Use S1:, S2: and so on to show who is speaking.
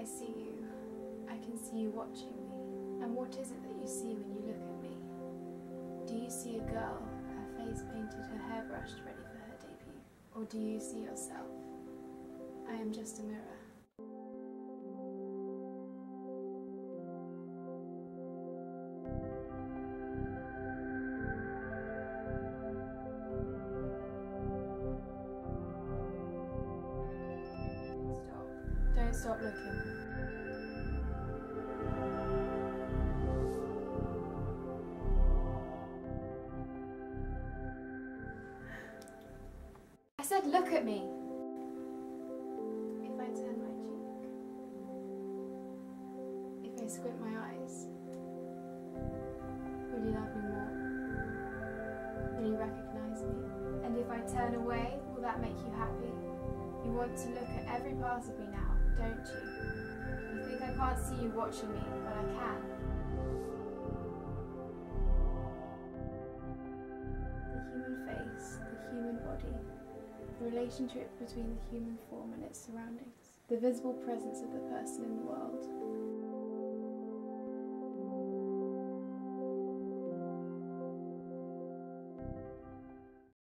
S1: I see you, I can see you watching me. And what is it that you see when you look at me? Do you see a girl, her face painted, her hair brushed, ready for her debut? Or do you see yourself? I am just a mirror. Don't stop looking. I said look at me. If I turn my cheek, if I squint my eyes, will you love me more? Will you recognize me? And if I turn away, will that make you happy? You want to look at every part of me now, don't you? You think I can't see you watching me, but I can. The human face, the human body, the relationship between the human form and its surroundings, the visible presence of the person in the world.